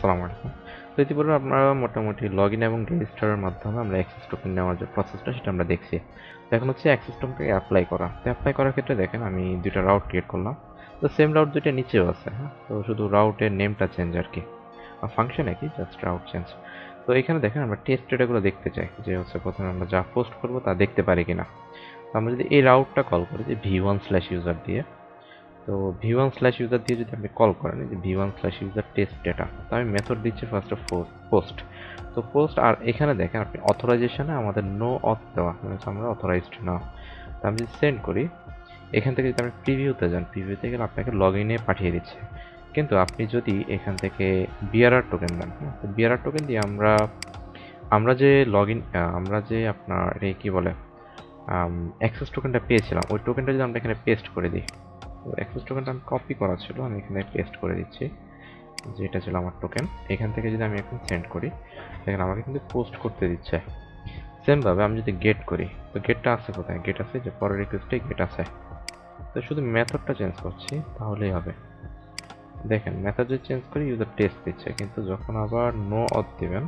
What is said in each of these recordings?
আসসালামু আলাইকুম। তো ইতিপূর্বে আপনারা মোটামুটি লগইন এবং রেজিস্টারের মাধ্যমে আমরা অ্যাক্সেস টোকেন নেওয়ার যে প্রসেসটা সেটা আমরা দেখছি। তো এখন হচ্ছে অ্যাক্সেস টোকেনটাকে অ্যাপ্লাই করা। তো অ্যাপ্লাই করার ক্ষেত্রে দেখেন আমি ২ টা রাউট ক্রিয়েট করলাম। তো সেম রাউট ২ টা নিচেও আছে, হ্যাঁ? তো শুধু রাউটের নেমটা চেঞ্জ আরকি। ফাংশন একই, জাস্ট রাউট চেঞ্জ। তো এখানে দেখেন আমরা টেস্ট ডেটাগুলো দেখতে চাই যে হচ্ছে প্রথমে আমরা যা পোস্ট করব তা দেখতে পারি কিনা। তো আমরা যদি এই রাউটটা কল করি যে v1/user দিয়ে, তো v1/user দিয়ে যদি আপনি কল করেন, এই যে v1/user টেস্ট ডেটা, তো আমি মেথড দিচ্ছি ফার্স্ট পোস্ট। তো পোস্ট, আর এখানে দেখেন আপনি অথরাইজেশনে আমাদের নো অথ দেওয়া, মানে আমরা অথরাইজড না। তো আমি যদি সেন্ড করি, এখান থেকে যদি আপনি প্রিভিউতে যান, প্রিভিউতে গেলে আপনাকে লগ ইনে পাঠিয়ে দিচ্ছে। কিন্তু আপনি যদি এখান থেকে বিআরআর টোকেন দেন, হ্যাঁ, তো বিআরআর টোকেন দিয়ে আমরা আমরা যে লগ ইন আমরা যে আপনার এই কী বলে অ্যাক্সেস টোকেনটা পেয়েছিলাম, ওই টোকেনটা যদি আমরা এখানে পেস্ট করে দিই, তো অ্যাক্সেস টোকেনটা আমি কপি করা ছিল, আমি এখানে পেস্ট করে দিচ্ছি, যে এটা ছিল আমার টোকেন। এখান থেকে যদি আমি এখন সেন্ড করি, দেখেন আমাকে কিন্তু পোস্ট করতে দিচ্ছে। সেমভাবে আমি যদি গেট করি, তো গেটটা আছে কোথায়? গেট আছে যে পরের রিকোয়েস্টে গেট আছে। তো শুধু মেথডটা চেঞ্জ করছি, তাহলেই হবে। দেখেন মেথড যদি চেঞ্জ করি ইউজার টেস্ট দিচ্ছে, কিন্তু যখন আবার নো অথ দিবেন,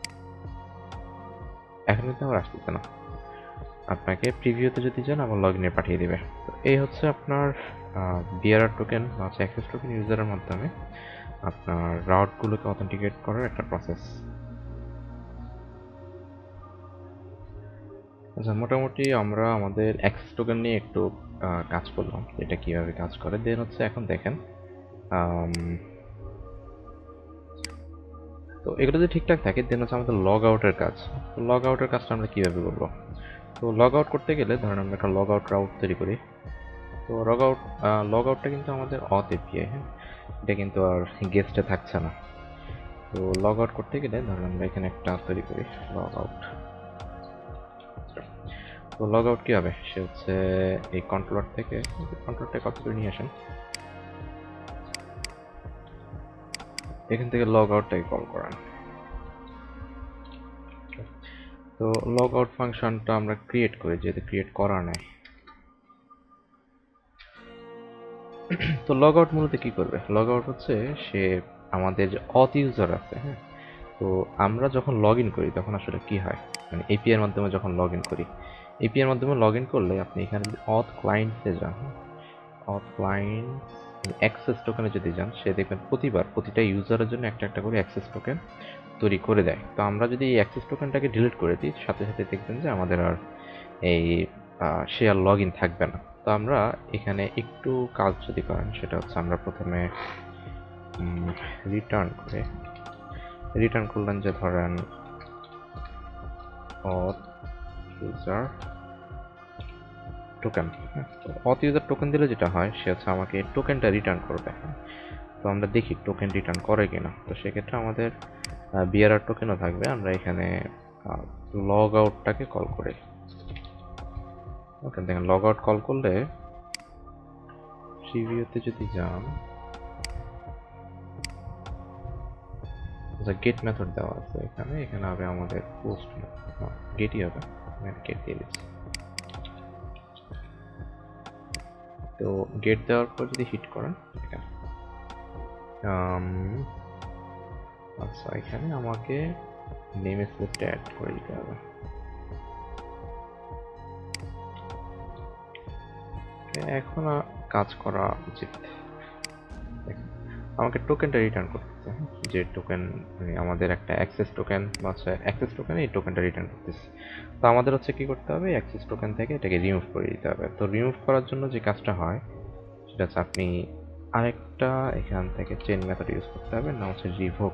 এখন কিন্তু আমার আসতেছে না। আপনাকে প্রিভিউতে যদি যান আবার লগ ইনে পাঠিয়ে দেবে। তো এই হচ্ছে আপনার বিআরআর টোকেন বা হচ্ছে অ্যাক্সেস টোকেন ইউজারের মাধ্যমে আপনার রাউটগুলোকে অথেন্টিকেট করার একটা প্রসেস। আচ্ছা, মোটামুটি আমরা আমাদের অ্যাক্সেস টোকেন নিয়ে একটু কাজ করলাম, এটা কিভাবে কাজ করে। দেন হচ্ছে এখন দেখেন, তো এগুলো যদি ঠিকঠাক থাকে দেন হচ্ছে আমাদের লগ আউটের কাজ। তো লগ আউটের কাজটা আমরা কীভাবে করবো? তো লগ আউট করতে গেলে ধরেন আমরা একটা লগ আউট রাউট তৈরি করি। তো লগ আউটটা কিন্তু আমাদের অথ এপিআই, হ্যাঁ, এটা কিন্তু আর গেস্টে থাকছে না। তো লগ আউট করতে গেলে ধরেন আমরা এখানে একটা তৈরি করি লগ আউট। তো লগ আউট কী হবে? সে হচ্ছে এই কন্ট্রোলারটা কপি করে নিয়ে আসেন, এখান থেকে লগ আউটটাকে কল করেন। তো লগ আউট ফাংশনটা আমরা ক্রিয়েট করি, যেহেতু ক্রিয়েট করা নাই। তো লগ আউট মূলত কী করবে? লগ আউট হচ্ছে সে আমাদের যে অথ ইউজার আছে, হ্যাঁ, তো আমরা যখন লগ ইন করি তখন আসলে কি হয়, মানে এপিআই এর মাধ্যমে যখন লগ ইন করি, এপিআই এর মাধ্যমে লগ ইন করলে আপনি এখানে যদি অথ ক্লায়েন্টসে যান, অথ ক্লায়েন্ট অ্যাক্সেস টোকেনে যদি যান, সে দেখবেন প্রতিটা ইউজারের জন্য একটা একটা করে অ্যাক্সেস টোকেন তৈরি করে দেয়। তো আমরা যদি এই অ্যাক্সেস টোকেনটাকে ডিলিট করে দিই, সাথে সাথে দেখবেন যে আমাদের আর এই সে আর লগ ইন থাকবে না। তো আমরা এখানে একটু কাজ যদি করেন, সেটা হচ্ছে আমরা প্রথমে রিটার্ন করলেন যে ধরেন auth user token. Auth user token দিলে যেটা হয়, সে হচ্ছে আমাকে টোকেনটা রিটার্ন করবে। তো আমরা দেখি টোকেন রিটার্ন করে কিনা। তো সেক্ষেত্রে আমাদের বিআরআর টোকেনও থাকবে। আমরা এখানে লগ আউটটাকে কল করি। ওকে, দেখেন লগ আউট কল করলে প্রিভিউতে যদি যান, গেট মেথড দেওয়া আছে এখানে, এখানে হবে আমাদের পোস্ট গেটই হবে, গেট দিয়ে দিচ্ছি। তো গেট দেওয়ার পর যদি হিট করেন, আচ্ছা এখানে আমাকে নেম স্পেসটা অ্যাড করে দিতে হবে। এখন কাজ করা উচিত। আমাকে টোকেনটা রিটার্ন করতেছে, যে টোকেন আমাদের একটা অ্যাক্সেস টোকেন বা হচ্ছে অ্যাক্সেস টোকেন, এই টোকেনটা রিটার্ন করতেছে। তো আমাদের হচ্ছে কি করতে হবে, অ্যাক্সেস টোকেন থেকে এটাকে রিমুভ করে দিতে হবে। তো রিমুভ করার জন্য যে কাজটা হয় সেটা হচ্ছে আপনি আরেকটা এখান থেকে চেইন মেথড ইউজ করতে হবে, না হচ্ছে রিভোক।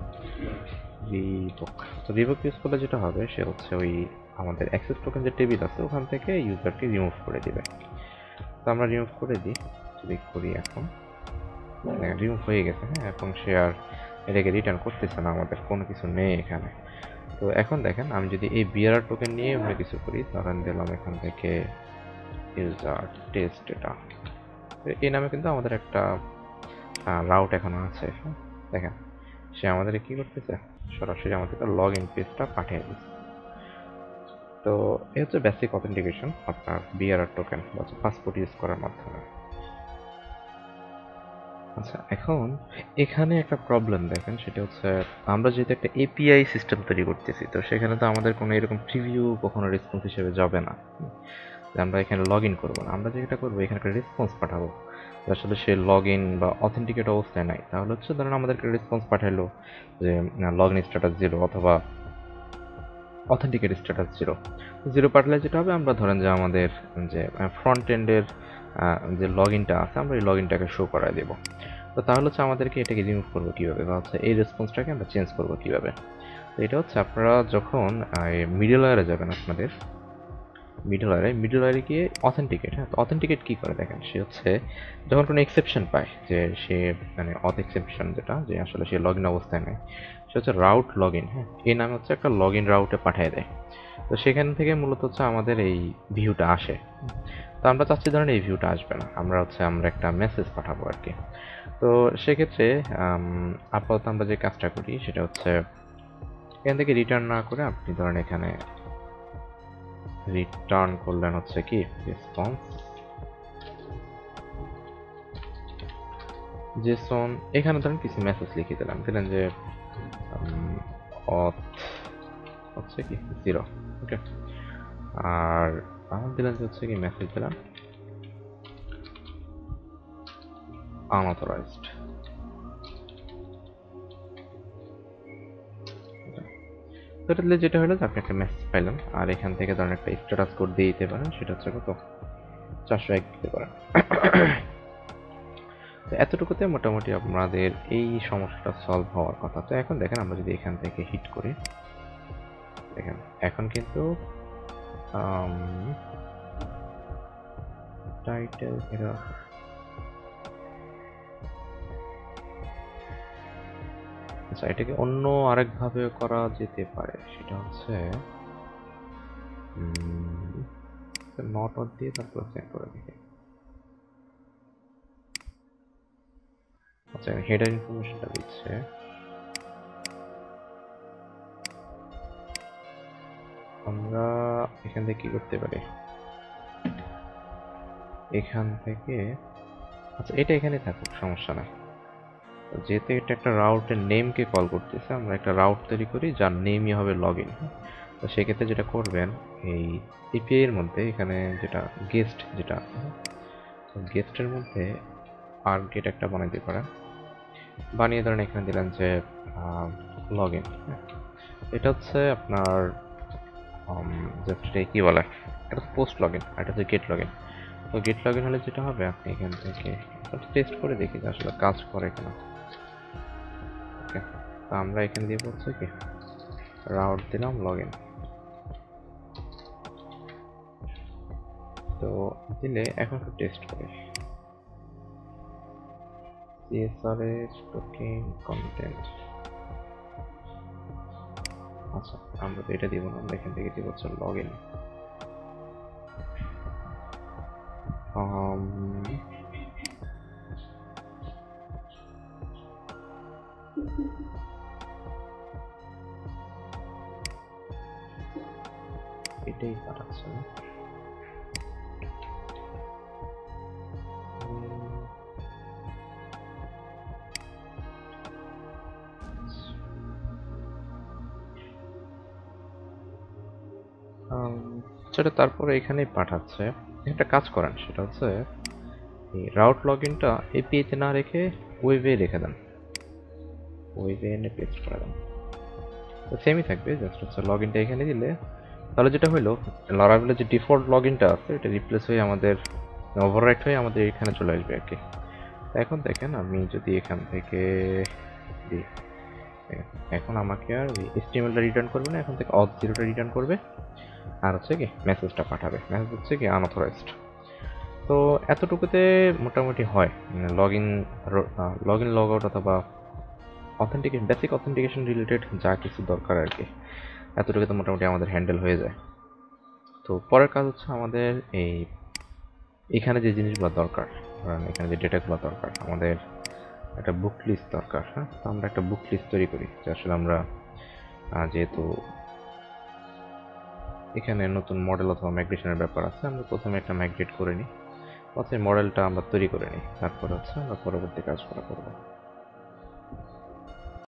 তো রিভোক ইউজ করলে যেটা হবে, সে হচ্ছে ওই আমাদের অ্যাক্সেস টোকেন যে টেবিল আছে ওখান থেকে ইউজারকে রিমুভ করে দিবে। তো আমরা রিমুভ করে দিই, যদি করি এখন রিমুভ হয়ে গেছে, হ্যাঁ, এবং সে আর এটাকে রিটার্ন করতেছে না, আমাদের কোনো কিছু নেই এখানে। তো এখন দেখেন আমি যদি এই বিআরআর টোকেন নিয়ে অন্য কিছু করি, ধরেন দিলাম এখান থেকে ইউজার টেস্ট ডেটা, এই নামে কিন্তু আমাদের একটা রাউট এখনো আছে। দেখেন সে আমাদের কি করতেছে, সরাসরি আমাদেরকে লগ ইন পেজটা পাঠিয়ে দিচ্ছে। তো এই হচ্ছে বেসিক অথেন্টিকেশন আপনার বিআরআর টোকেন বা পাসপোর্ট ইউজ করার মাধ্যমে। আচ্ছা, এখন এখানে একটা প্রবলেম দেখেন, সেটা হচ্ছে আমরা যেহেতু একটা এপিআই সিস্টেম তৈরি করতেছি, তো সেখানে তো আমাদের কোনো এরকম প্রিভিউ কখনো রেসপন্স হিসেবে যাবে না। যে আমরা এখানে লগ ইন করবো না, আমরা যেটা করবো এখানে একটা রেসপন্স পাঠাবো। আসলে সে লগ ইন বা অথেন্টিকেট অবস্থায় নাই, তাহলে হচ্ছে ধরেন আমাদেরকে রেসপন্স পাঠালো যে লগ ইন স্ট্যাটাস 0 অথবা অথেন্টিকেট স্ট্যাটাস 0। 0 পাঠালে যেটা হবে, আমরা ধরেন যে আমাদের যে ফ্রন্ট এন্ডের যে লগ ইনটা আছে, আমরা এই লগ ইনটাকে শো করায় দেবো। তো তাহলে হচ্ছে আমাদেরকে এটাকে রিমুভ করবো কীভাবে, বা হচ্ছে এই রেসপন্সটাকে আমরা চেঞ্জ করবো কীভাবে। তো এটা হচ্ছে আপনারা যখন মিডল ওয়্যারে যাবেন, আপনাদের মিডল ওয়্যারে গিয়ে অথেন্টিকেট, হ্যাঁ, তো অথেন্টিকেট কী করে দেখেন, সে হচ্ছে যখন কোনো এক্সেপশন পায়, যে সে মানে অথ এক্সেপশন যেটা, যে আসলে সে লগ ইন অবস্থায় নেই, সে হচ্ছে রাউট লগ ইন, হ্যাঁ, এই নামে হচ্ছে একটা লগ ইন রাউটে পাঠিয়ে দেয়। তো সেখান থেকে মূলত হচ্ছে আমাদের এই ভিউটা আসে। তো আমরা চাচ্ছি ধরেন এই ভিউটা আসবে না, আমরা একটা মেসেজ পাঠাবো আর কি। তো সেক্ষেত্রে আপাতত আমরা যে কাজটা করি সেটা হচ্ছে এখান থেকে রিটার্ন না করে আপনি ধরেন এখানে রিটার্ন করলেন হচ্ছে কি রেসপন্স জেসন, এখানে ধরেন কিছু মেসেজ লিখে দিলেন যে অথ হচ্ছে কি 0, ওকে। আর আমার দিলেন যে হচ্ছে কি মেসেজ দিলাম আনঅথরাইজড। সেটা দিলে যেটা হলো যে আপনি একটা মেসেজ পাইলেন, আর এখান থেকে ধরেন একটা স্ট্যাটাস কোড দিয়ে দিতে পারেন, সেটা হচ্ছে কত 401 দিতে পারেন। তো এতটুকুতে মোটামুটি আপনাদের এই সমস্যাটা সলভ হওয়ার কথা। তো এখন দেখেন আমরা যদি এখান থেকে হিট করি, দেখেন এখন কিন্তু টাইটেল এরর। আচ্ছা, এটাকে অন্য আরেকভাবে করা যেতে পারে, সেটা হচ্ছে নট অর দিয়ে তারপর চেক করে দেখি। আচ্ছা, হেডার ইনফরমেশনটা দিচ্ছে, আমরা এখান থেকে কি করতে পারি, এখান থেকে আচ্ছা এটা এখানে থাকুক, সমস্যা নাই। যেহেতু এটা একটা রাউটের নেমকে কল করতেছে, আমরা একটা রাউট তৈরি করি যার নেমই হবে লগ ইন। তো সেক্ষেত্রে যেটা করবেন, এই এপিআই এর মধ্যে এখানে যেটা গেস্ট যেটা আছে, তো গেস্টের মধ্যে আর গেট একটা বানাইতে পারেন, বানিয়ে ধরেন এখানে দিলেন যে লগ ইন। এটা হচ্ছে আপনার জাস্ট কি বলে, এটা পোস্ট লগ ইন, এটা হচ্ছে গেট লগ ইন। তো গেট লগ ইন হলে যেটা হবে, আপনি এখান থেকে টেস্ট করে দেখি যে আসলে কাজ করে কিনা। ওকে, তো আমরা এখানে দিয়ে বলছি কি রাউট দিলাম লগ ইন। তো দিলে এখন একটু টেস্ট করি CSR এর টোকেন কন্টেন্ট। আচ্ছা, আমরা তো এটা দিব না, আমরা এখান থেকে দিব হচ্ছে লগ ইন। এটাই পাঠাচ্ছে না। সেটা তারপরে এখানেই পাঠাচ্ছে। একটা কাজ করেন, সেটা হচ্ছে এই রাউট লগ ইনটা এপিআইতে না রেখে ওয়েবে রেখে দেন, ওয়েবে এনে পেস্ট করে দেন। তো সেমই থাকবে, জাস্ট হচ্ছে লগ ইনটা এখানে দিলে তাহলে যেটা হলো, লারাভেলের যে ডিফল্ট লগ ইনটা আছে এটা রিপ্লেস হয়ে আমাদের ওভাররাইট হয়ে আমাদের এখানে চলে আসবে আর কি। এখন দেখেন আমি যদি এখান থেকে দিই, এখন আমাকে আর ওই HTML-টা রিটার্ন করবে না, এখন থেকে অথ 0টা রিটার্ন করবে, আর হচ্ছে কি মেসেজটা পাঠাবে, মেসেজ হচ্ছে কি আনঅথরাইজড। তো এতটুকুতে মোটামুটি হয় লগ ইন লগ আউট অথবা অথেন্টিকেশন, বেসিক অথেন্টিকেশন রিলেটেড যা কিছু দরকার আর কি, এতটুকুতে মোটামুটি আমাদের হ্যান্ডেল হয়ে যায়। তো পরের কাজ হচ্ছে আমাদের এখানে যে জিনিসগুলো দরকার, ধরেন এখানে যে ডেটাগুলো দরকার, আমাদের একটা বুক লিস্ট দরকার। হ্যাঁ, তো আমরা একটা বুক লিস্ট তৈরি করি, যে আসলে আমরা যেহেতু এখানে নতুন মডেল অথবা মাইগ্রেশনের ব্যাপার আছে, আমরা প্রথমে একটা মাইগ্রেট করে নিই। হচ্ছে মডেলটা আমরা তৈরি করে নিই, তারপরে হচ্ছে আমরা পরবর্তী কাজগুলো করবো।